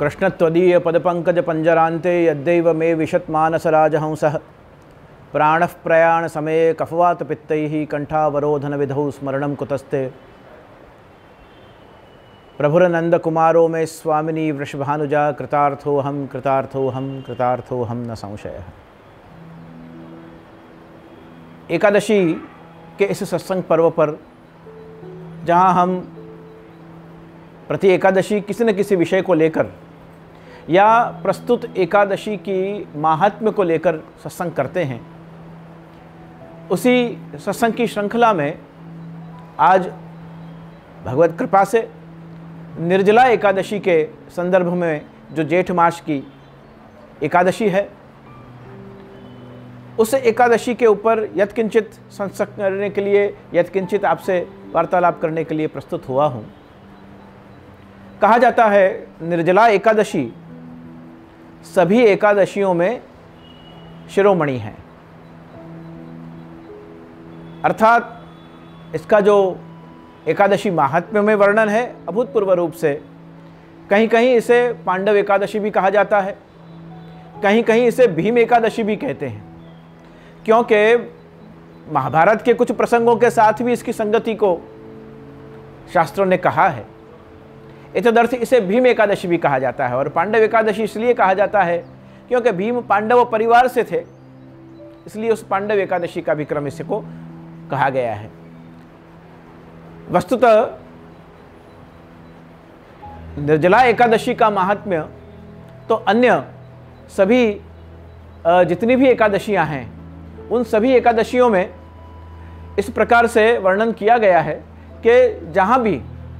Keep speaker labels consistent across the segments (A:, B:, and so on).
A: कृष्ण त्वदीय पदपंकज पंजरांते यद्दैव मे विशत्मानसराजहंसः प्राणः प्रयाण समये कफवात पित्तैः कंठावरोधन विधौ स्मरणं कुतस्ते। प्रभुरनंद कुमारो में स्वामिनी वृषभानुजा कृतार्थोहम कृतार्थोहम कृतार्थोहम न संशयः। एकादशी के इस सत्संग पर्व पर जहाँ हम प्रति एकादशी किसी न किसी विषय को लेकर या प्रस्तुत एकादशी की महात्म्य को लेकर सत्संग करते हैं, उसी सत्संग की श्रृंखला में आज भगवत कृपा से निर्जला एकादशी के संदर्भ में जो जेठ मास की एकादशी है, उस एकादशी के ऊपर यत्किंचित संसर्ग करने के लिए, यत्किंचित आपसे वार्तालाप करने के लिए प्रस्तुत हुआ हूँ। कहा जाता है निर्जला एकादशी सभी एकादशियों में शिरोमणि है, अर्थात इसका जो एकादशी महात्म्य में वर्णन है अभूतपूर्व रूप से। कहीं कहीं इसे पांडव एकादशी भी कहा जाता है, कहीं कहीं इसे भीम एकादशी भी कहते हैं, क्योंकि महाभारत के कुछ प्रसंगों के साथ भी इसकी संगति को शास्त्रों ने कहा है। इतदर्थ इसे भीम एकादशी भी कहा जाता है। और पांडव एकादशी इसलिए कहा जाता है क्योंकि भीम पांडव परिवार से थे, इसलिए उस पांडव एकादशी का भी क्रम इसको कहा गया है। वस्तुतः निर्जला एकादशी का महात्म्य तो अन्य सभी जितनी भी एकादशियां हैं उन सभी एकादशियों में इस प्रकार से वर्णन किया गया है कि जहां भी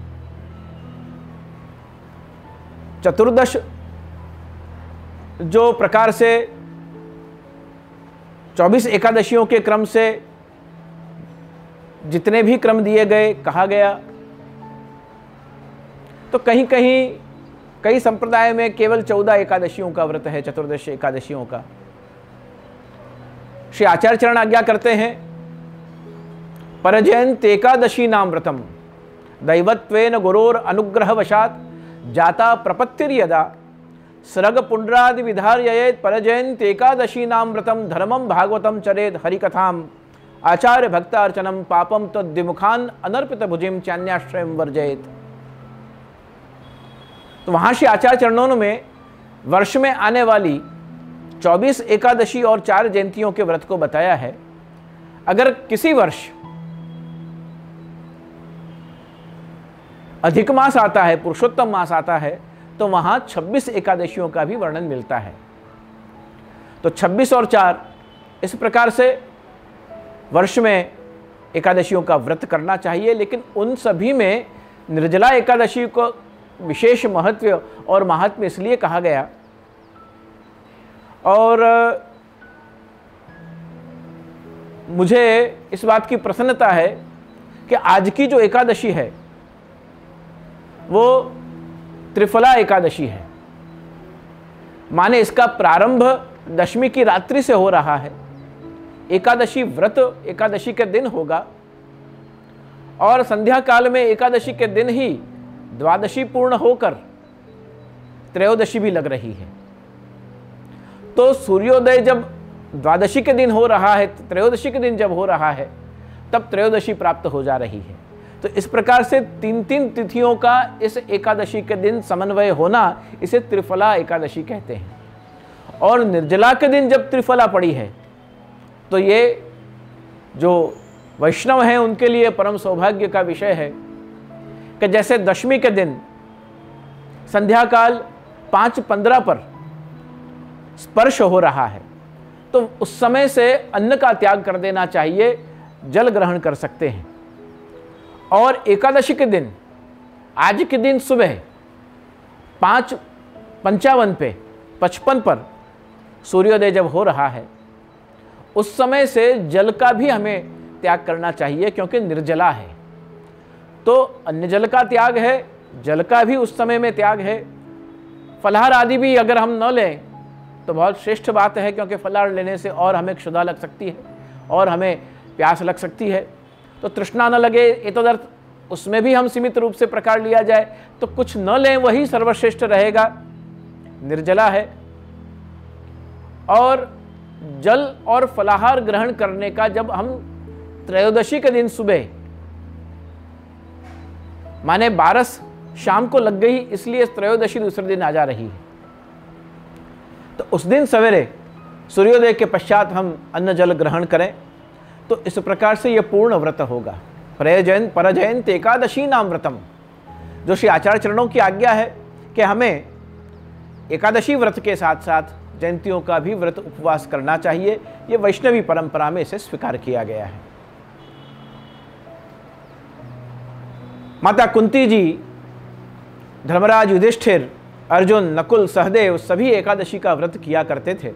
A: चतुर्दश जो प्रकार से 24 एकादशियों के क्रम से जितने भी क्रम दिए गए कहा गया, तो कहीं कहीं कई संप्रदाय में केवल 14 एकादशियों का व्रत है, चतुर्दश एकादशियों का। श्री आचार्य चरण आज्ञा करते हैं, परजयंत एकादशी नाम व्रतम दैवत्वेन गुरोर अनुग्रह वशात जाता प्रपत्तिर्यदा स्रग पुंड्रादि विधार्ययेत परजयंत एकादशी नाम व्रतम धर्मम भागवतम चरेद हरिकथाम आचार्य भक्तार्चनम पापम तद्विमुखान अनर्पित भुजिम चान्याश्रयम वर्जयेत। तो वहां से आचार्य चरणों में वर्ष में आने वाली 24 एकादशी और 4 जयंतियों के व्रत को बताया है। अगर किसी वर्ष अधिक मास आता है, पुरुषोत्तम मास आता है, तो वहां 26 एकादशियों का भी वर्णन मिलता है। तो 26 और 4 इस प्रकार से वर्ष में एकादशियों का व्रत करना चाहिए, लेकिन उन सभी में निर्जला एकादशी को विशेष महत्व और महात्म्य इसलिए कहा गया। और मुझे इस बात की प्रसन्नता है कि आज की जो एकादशी है वो त्रिफला एकादशी है, माने इसका प्रारंभ दशमी की रात्रि से हो रहा है। एकादशी व्रत एकादशी के दिन होगा और संध्या काल में एकादशी के दिन ही द्वादशी पूर्ण होकर त्रयोदशी भी लग रही है। तो सूर्योदय जब द्वादशी के दिन हो रहा है, त्रयोदशी के दिन जब हो रहा है, तब त्रयोदशी प्राप्त हो जा रही है। तो इस प्रकार से 3-3 तिथियों का इस एकादशी के दिन समन्वय होना, इसे त्रिफला एकादशी कहते हैं। और निर्जला के दिन जब त्रिफला पड़ी है, तो ये जो वैष्णव हैं उनके लिए परम सौभाग्य का विषय है कि जैसे दशमी के दिन संध्या काल 5:15 पर स्पर्श हो रहा है, तो उस समय से अन्न का त्याग कर देना चाहिए, जल ग्रहण कर सकते हैं। और एकादशी के दिन, आज के दिन सुबह 5:55 पे 55 पर सूर्योदय जब हो रहा है, उस समय से जल का भी हमें त्याग करना चाहिए, क्योंकि निर्जला है। तो अन्य जल का त्याग है, जल का भी उस समय में त्याग है। फलाहार आदि भी अगर हम न लें तो बहुत श्रेष्ठ बात है, क्योंकि फलाहार लेने से और हमें क्षुधा लग सकती है और हमें प्यास लग सकती है। तो तृष्णा न लगे एतदर्थ उसमें भी हम सीमित रूप से प्रकार लिया जाए तो कुछ न लें, वही सर्वश्रेष्ठ रहेगा। निर्जला है और जल और फलाहार ग्रहण करने का जब हम त्रयोदशी के दिन सुबह, माने 12 शाम को लग गई इसलिए त्रयोदशी दूसरे दिन आ जा रही है, तो उस दिन सवेरे सूर्योदय के पश्चात हम अन्न जल ग्रहण करें तो इस प्रकार से यह पूर्ण व्रत होगा। परजयंत एकादशी नाम व्रतम, जो श्री आचार्य चरणों की आज्ञा है कि हमें एकादशी व्रत के साथ साथ जयंतियों का भी व्रत उपवास करना चाहिए। यह वैष्णवी परंपरा में इसे स्वीकार किया गया है। माता कुंती जी, धर्मराज युधिष्ठिर, अर्जुन, नकुल, सहदेव सभी एकादशी का व्रत किया करते थे।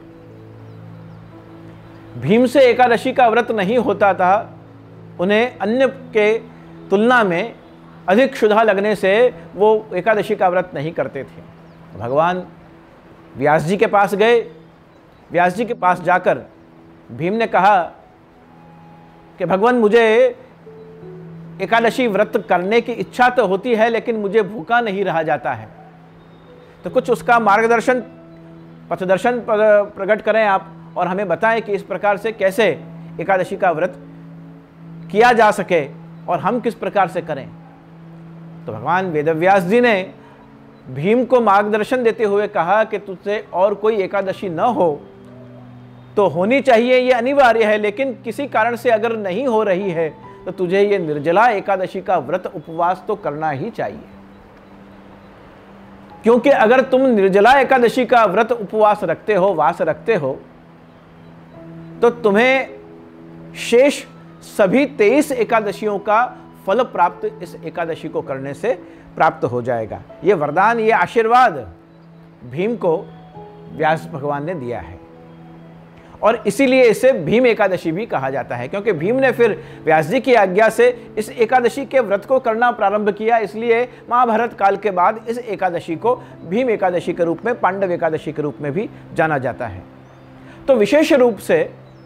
A: भीम से एकादशी का व्रत नहीं होता था, उन्हें अन्य के तुलना में अधिक क्षुधा लगने से वो एकादशी का व्रत नहीं करते थे। भगवान व्यास जी के पास गए। व्यास जी के पास जाकर भीम ने कहा कि भगवान, मुझे एकादशी व्रत करने की इच्छा तो होती है लेकिन मुझे भूखा नहीं रहा जाता है, तो कुछ उसका मार्गदर्शन, पथदर्शन प्रकट करें आप और हमें बताएं कि इस प्रकार से कैसे एकादशी का व्रत किया जा सके और हम किस प्रकार से करें। तो भगवान वेदव्यास जी ने भीम को मार्गदर्शन देते हुए कहा कि तुझसे और कोई एकादशी न हो तो होनी चाहिए, ये अनिवार्य है, लेकिन किसी कारण से अगर नहीं हो रही है तो तुझे ये निर्जला एकादशी का व्रत उपवास तो करना ही चाहिए। क्योंकि अगर तुम निर्जला एकादशी का व्रत उपवास रखते हो, वास रखते हो, तो तुम्हें शेष सभी 23 एकादशियों का फल प्राप्त इस एकादशी को करने से प्राप्त हो जाएगा। ये वरदान, ये आशीर्वाद भीम को व्यास भगवान ने दिया है और इसीलिए इसे भीम एकादशी भी कहा जाता है, क्योंकि भीम ने फिर व्यास जी की आज्ञा से इस एकादशी के व्रत को करना प्रारंभ किया। इसलिए महाभारत काल के बाद इस एकादशी को भीम एकादशी के रूप में, पांडव एकादशी के रूप में भी जाना जाता है। तो विशेष रूप से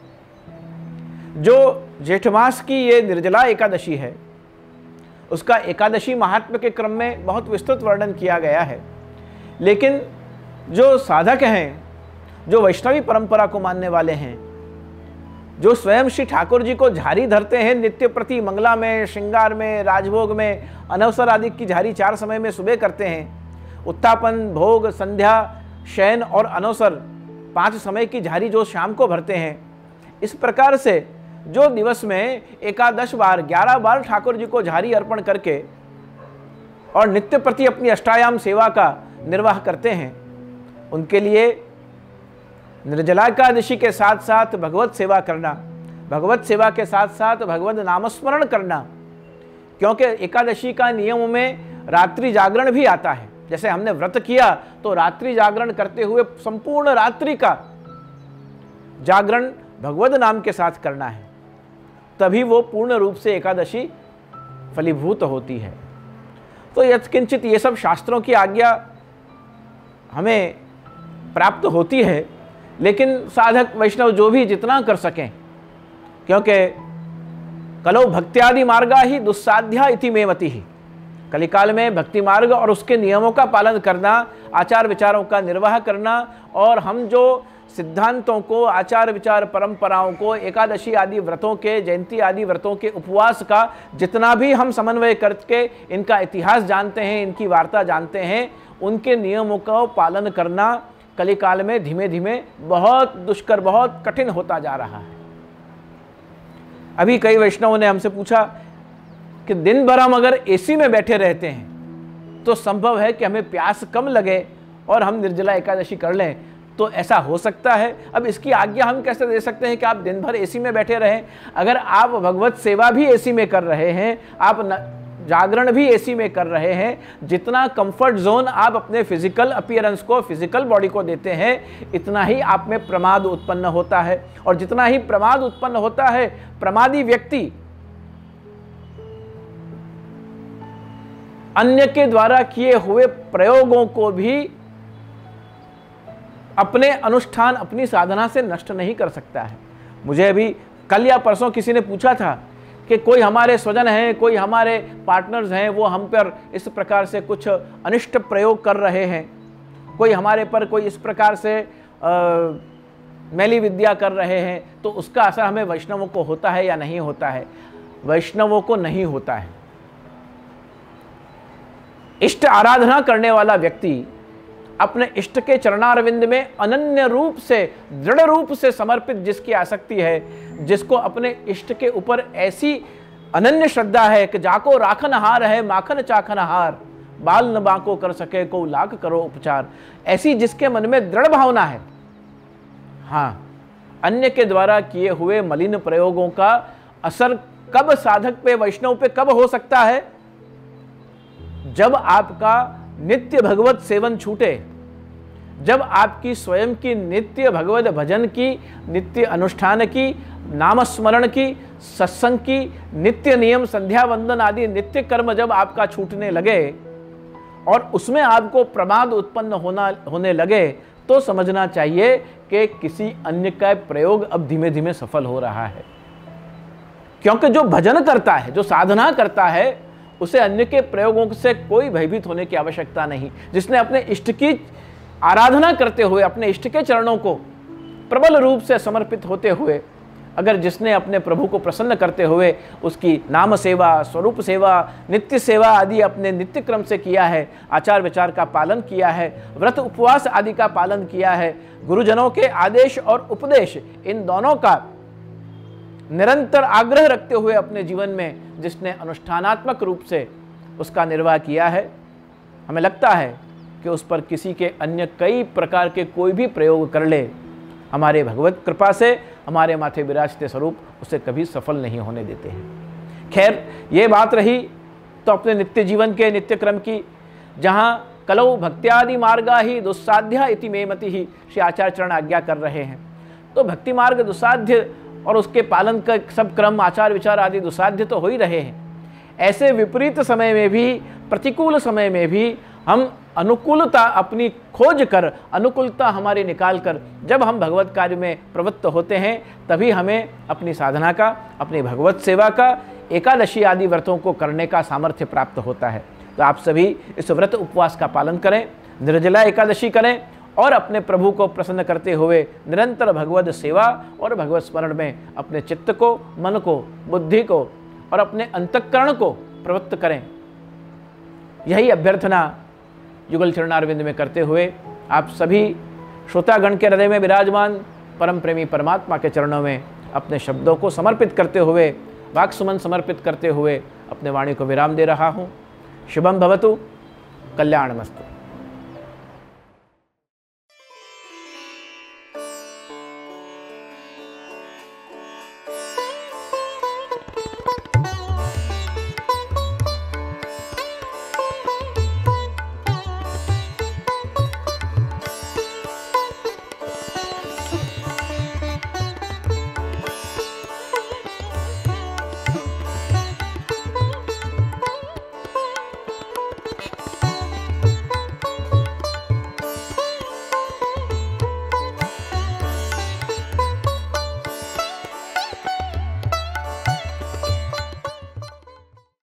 A: जो जेठ मास की ये निर्जला एकादशी है उसका एकादशी महात्म्य के क्रम में बहुत विस्तृत वर्णन किया गया है, लेकिन जो साधक हैं, जो वैष्णवी परंपरा को मानने वाले हैं, जो स्वयं श्री ठाकुर जी को झारी धरते हैं नित्य प्रति, मंगला में, श्रृंगार में, राजभोग में, अनवसर आदि की झारी 4 समय में सुबह करते हैं, उत्तापन, भोग, संध्या, शयन और अनवसर 5 समय की झारी जो शाम को भरते हैं, इस प्रकार से जो दिवस में 11 बार 11 बार ठाकुर जी को झारी अर्पण करके और नित्य प्रति अपनी अष्टायाम सेवा का निर्वाह करते हैं, उनके लिए निर्जला एकादशी के साथ साथ भगवत सेवा करना, भगवत सेवा के साथ साथ भगवत नामस्मरण करना, क्योंकि एकादशी का नियम में रात्रि जागरण भी आता है। जैसे हमने व्रत किया तो रात्रि जागरण करते हुए संपूर्ण रात्रि का जागरण भगवत नाम के साथ करना है, तभी वो पूर्ण रूप से एकादशी फलीभूत होती है। तो यत्किंचित ये सब शास्त्रों की आज्ञा हमें प्राप्त होती है, लेकिन साधक वैष्णव जो भी जितना कर सकें, क्योंकि कलो भक्त्यादि मार्गा ही दुस्साध्या इति मे मति ही, कलिकाल में भक्ति मार्ग और उसके नियमों का पालन करना, आचार विचारों का निर्वाह करना और हम जो सिद्धांतों को, आचार विचार परंपराओं को, एकादशी आदि व्रतों के, जयंती आदि व्रतों के उपवास का जितना भी हम समन्वय करके इनका इतिहास जानते हैं, इनकी वार्ता जानते हैं, उनके नियमों का पालन करना कलिकाल में धीमे धीमे बहुत दुष्कर, बहुत कठिन होता जा रहा है। अभी कई वैष्णवों ने हमसे पूछा कि दिन भर हम अगर एसी में बैठे रहते हैं तो संभव है कि हमें प्यास कम लगे और हम निर्जला एकादशी कर लें, तो ऐसा हो सकता है? अब इसकी आज्ञा हम कैसे दे सकते हैं कि आप दिन भर एसी में बैठे रहें? अगर आप भगवत सेवा भी एसी में कर रहे हैं, आप जागरण भी एसी में कर रहे हैं, जितना कंफर्ट जोन आप अपने फिजिकल अपीयरेंस को, फिजिकल बॉडी को देते हैं, इतना ही आप में प्रमाद उत्पन्न होता है। और जितना ही प्रमाद उत्पन्न होता है, प्रमादी व्यक्ति अन्य के द्वारा किए हुए प्रयोगों को भी अपने अनुष्ठान, अपनी साधना से नष्ट नहीं कर सकता है। मुझे अभी कल या परसों किसी ने पूछा था कि कोई हमारे स्वजन हैं, कोई हमारे पार्टनर्स हैं, वो हम पर इस प्रकार से कुछ अनिष्ट प्रयोग कर रहे हैं कोई हमारे पर कोई इस प्रकार से मैली विद्या कर रहे हैं, तो उसका असर हमें वैष्णवों को होता है या नहीं होता है? वैष्णवों को नहीं होता है। इष्ट आराधना करने वाला व्यक्ति अपने इष्ट के चरणारविंद में अनन्य रूप से, दृढ़ रूप से समर्पित जिसकी आसक्ति है, जिसको अपने इष्ट के ऊपर ऐसी अनन्य श्रद्धा है कि जाको राखन हार है माखन चाखन हार, बाल न बाको कर सके को लाख करो उपचार, ऐसी जिसके मन में दृढ़ भावना है, हाँ, अन्य के द्वारा किए हुए मलिन प्रयोगों का असर कब साधक पे, वैष्णव पे कब हो सकता है? जब आपका नित्य भगवत सेवन छूटे, जब आपकी स्वयं की नित्य भगवत भजन की, नित्य अनुष्ठान की, नामस्मरण की, सत्संग की, नित्य नियम संध्या वंदन आदि नित्य कर्म जब आपका छूटने लगे और उसमें आपको प्रमाद उत्पन्न होने लगे, तो समझना चाहिए कि किसी अन्य का प्रयोग अब धीमे धीमे सफल हो रहा है। क्योंकि जो भजन करता है, जो साधना करता है, उसे अन्य के प्रयोगों से कोई भयभीत होने की आवश्यकता नहीं। जिसने अपने इष्ट की आराधना करते हुए, अपने इष्ट के चरणों को प्रबल रूप से समर्पित होते हुए, अगर जिसने अपने प्रभु को प्रसन्न करते हुए उसकी नाम सेवा, स्वरूप सेवा, नित्य सेवा आदि अपने नित्य क्रम से किया है, आचार विचार का पालन किया है, व्रत उपवास आदि का पालन किया है, गुरुजनों के आदेश और उपदेश इन दोनों का निरंतर आग्रह रखते हुए अपने जीवन में जिसने अनुष्ठानात्मक रूप से उसका निर्वाह किया है, हमें लगता है कि उस पर किसी के अन्य कई प्रकार के कोई भी प्रयोग कर ले, हमारे भगवत कृपा से हमारे माथे विराजते स्वरूप उसे कभी सफल नहीं होने देते हैं। खैर, ये बात रही तो अपने नित्य जीवन के नित्य क्रम की, जहाँ कलौ भक्त्यादि मार्गा ही दुस्साध्या इति मे मति ही श्री आचार्य चरण आज्ञा कर रहे हैं। तो भक्ति मार्ग दुस्साध्य और उसके पालन का सब क्रम, आचार विचार आदि दुस्साध्य तो हो ही रहे हैं। ऐसे विपरीत समय में भी, प्रतिकूल समय में भी हम अनुकूलता अपनी खोज कर, अनुकूलता हमारी निकाल कर जब हम भगवत कार्य में प्रवृत्त होते हैं, तभी हमें अपनी साधना का, अपनी भगवत सेवा का, एकादशी आदि व्रतों को करने का सामर्थ्य प्राप्त होता है। तो आप सभी इस व्रत उपवास का पालन करें, निर्जला एकादशी करें और अपने प्रभु को प्रसन्न करते हुए निरंतर भगवत सेवा और भगवत स्मरण में अपने चित्त को, मन को, बुद्धि को और अपने अंतःकरण को प्रवृत्त करें। यही अभ्यर्थना युगल चरणारविंद में करते हुए आप सभी श्रोतागण के हृदय में विराजमान परम प्रेमी परमात्मा के चरणों में अपने शब्दों को समर्पित करते हुए, वाक् सुमन समर्पित करते हुए अपने वाणी को विराम दे रहा हूँ। शुभम भवतु, कल्याणमस्तु।